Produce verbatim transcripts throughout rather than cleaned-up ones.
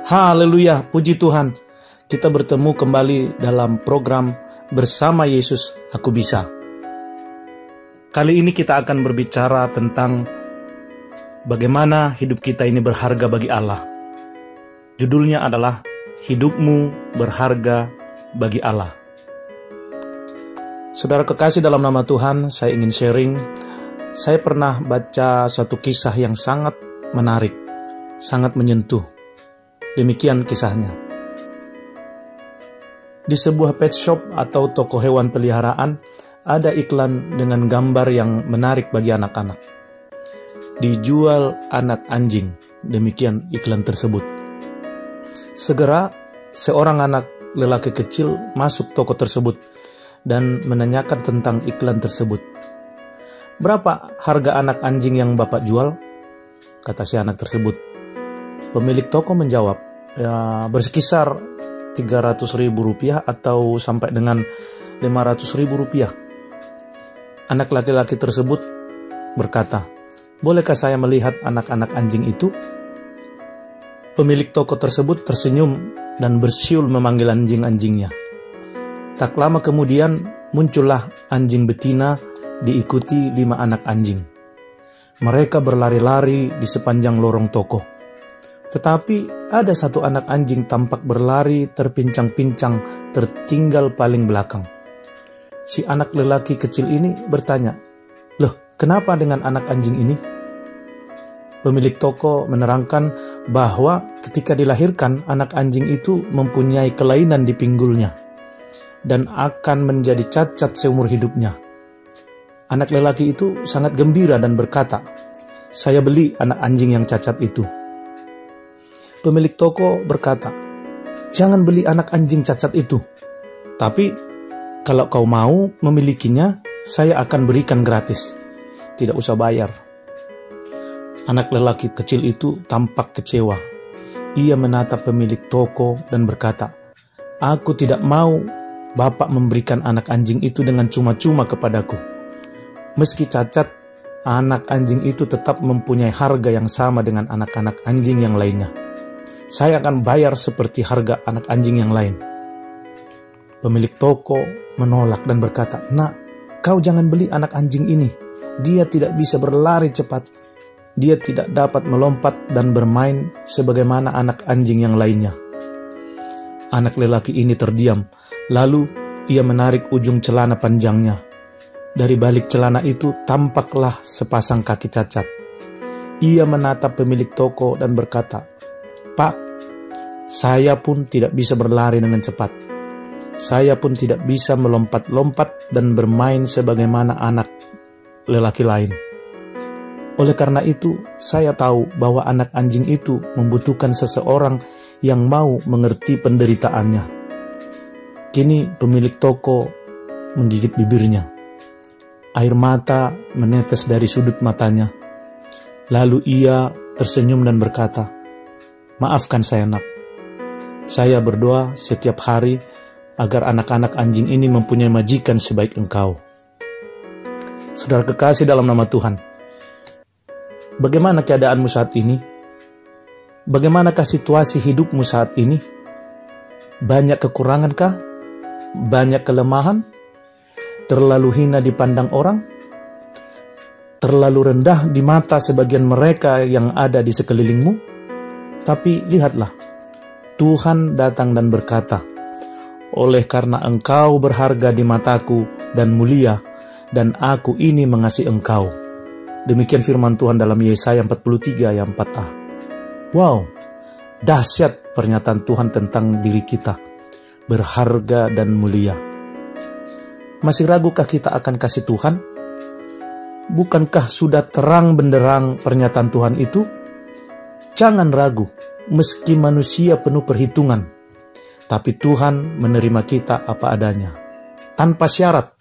Haleluya, puji Tuhan. Kita bertemu kembali dalam program Bersama Yesus Aku Bisa. Kali ini kita akan berbicara tentang bagaimana hidup kita ini berharga bagi Allah. Judulnya adalah Hidupmu Berharga Bagi Allah. Saudara kekasih dalam nama Tuhan, saya ingin sharing. Saya pernah baca suatu kisah yang sangat menarik, sangat menyentuh. Demikian kisahnya. Di sebuah pet shop atau toko hewan peliharaan, ada iklan dengan gambar yang menarik bagi anak-anak. Dijual anak anjing, demikian iklan tersebut. Segera, seorang anak lelaki kecil masuk toko tersebut dan menanyakan tentang iklan tersebut. "Berapa harga anak anjing yang Bapak jual?" kata si anak tersebut. Pemilik toko menjawab, "Ya, berkisar tiga ratus ribu rupiah atau sampai dengan lima ratus ribu rupiah." Anak laki-laki tersebut berkata, "Bolehkah saya melihat anak-anak anjing itu?" Pemilik toko tersebut tersenyum dan bersiul memanggil anjing-anjingnya. Tak lama kemudian muncullah anjing betina diikuti lima anak anjing. Mereka berlari-lari di sepanjang lorong toko. Tetapi ada satu anak anjing tampak berlari terpincang-pincang, tertinggal paling belakang. Si anak lelaki kecil ini bertanya, "Loh, kenapa dengan anak anjing ini?" Pemilik toko menerangkan bahwa ketika dilahirkan, anak anjing itu mempunyai kelainan di pinggulnya dan akan menjadi cacat seumur hidupnya. Anak lelaki itu sangat gembira dan berkata, "Saya beli anak anjing yang cacat itu." Pemilik toko berkata, "Jangan beli anak anjing cacat itu. Tapi kalau kau mau memilikinya, saya akan berikan gratis. Tidak usah bayar." Anak lelaki kecil itu tampak kecewa. Ia menatap pemilik toko dan berkata, "Aku tidak mau Bapak memberikan anak anjing itu dengan cuma-cuma kepadaku. Meski cacat, anak anjing itu tetap mempunyai harga yang sama dengan anak-anak anjing yang lainnya. Saya akan bayar seperti harga anak anjing yang lain." Pemilik toko menolak dan berkata, "Nak, kau jangan beli anak anjing ini. Dia tidak bisa berlari cepat. Dia tidak dapat melompat dan bermain sebagaimana anak anjing yang lainnya." Anak lelaki ini terdiam, lalu ia menarik ujung celana panjangnya. Dari balik celana itu tampaklah sepasang kaki cacat. Ia menatap pemilik toko dan berkata, "Pak, saya pun tidak bisa berlari dengan cepat. Saya pun tidak bisa melompat-lompat dan bermain sebagaimana anak lelaki lain. Oleh karena itu, saya tahu bahwa anak anjing itu membutuhkan seseorang yang mau mengerti penderitaannya." Kini pemilik toko menggigit bibirnya. Air mata menetes dari sudut matanya. Lalu ia tersenyum dan berkata, "Maafkan saya, Nak. Saya berdoa setiap hari agar anak-anak anjing ini mempunyai majikan sebaik engkau." Saudara kekasih dalam nama Tuhan, bagaimana keadaanmu saat ini? Bagaimanakah situasi hidupmu saat ini? Banyak kekurangankah? Banyak kelemahan? Terlalu hina dipandang orang? Terlalu rendah di mata sebagian mereka yang ada di sekelilingmu? Tapi lihatlah, Tuhan datang dan berkata, "Oleh karena engkau berharga di mataku dan mulia, dan aku ini mengasihi engkau." Demikian firman Tuhan dalam Yesaya empat puluh tiga ayat empat a. Wow, dahsyat pernyataan Tuhan tentang diri kita, berharga dan mulia. Masih ragukah kita akan kasih Tuhan? Bukankah sudah terang benderang pernyataan Tuhan itu? Jangan ragu, meski manusia penuh perhitungan, tapi Tuhan menerima kita apa adanya, tanpa syarat.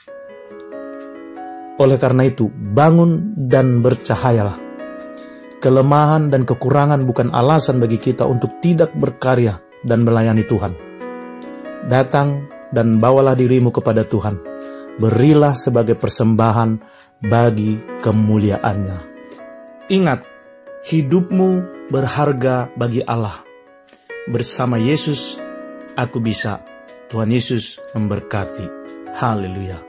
Oleh karena itu, bangun dan bercahayalah. Kelemahan dan kekurangan bukan alasan bagi kita untuk tidak berkarya dan melayani Tuhan. Datang dan bawalah dirimu kepada Tuhan. Berilah sebagai persembahan bagi kemuliaannya. Ingat, hidupmu berharga bagi Allah. bersama Yesus aku bisa. Tuhan Yesus memberkati. Haleluya.